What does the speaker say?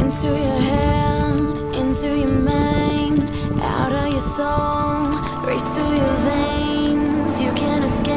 Into your head, into your mind, out of your soul, race through your veins. You can't escape.